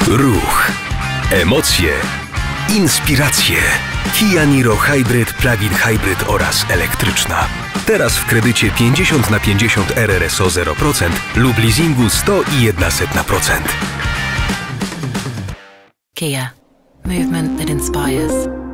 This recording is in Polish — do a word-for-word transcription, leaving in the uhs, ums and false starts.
ruch, emocje, inspiracje. Kia Niro Hybrid, Plug-in Hybrid oraz elektryczna. Teraz w kredycie pięćdziesiąt na pięćdziesiąt R R S O zero procent lub leasingu sto i jedna setna procent. Kia. Movement that inspires.